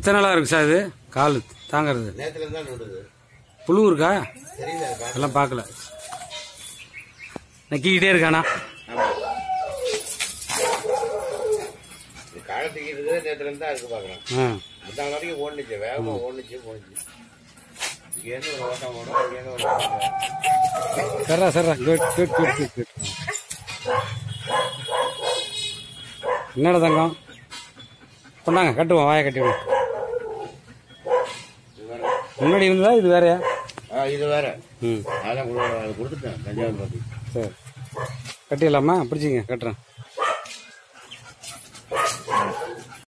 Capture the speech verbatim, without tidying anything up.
எத்தனை நாளா இருக்கு சார் இது கால் தாங்கிறது? புழு இருக்கா? எல்லாம் பார்க்கல. நக்கிக்கிட்டே இருக்கானா? சரா சரா good good good good good. என்னடா தங்கம் கொண்டாங்க, கட்டுவோம், வாயை கட்டிடுவோம். முன்னாடி இருந்ததா இது வேறையா? இது வேற. ம் அதான் கொடுத்துட்டேன் தஞ்சாவூர். சரி கட்டிடலாமா? பிடிச்சிங்க, கட்டுறேன்.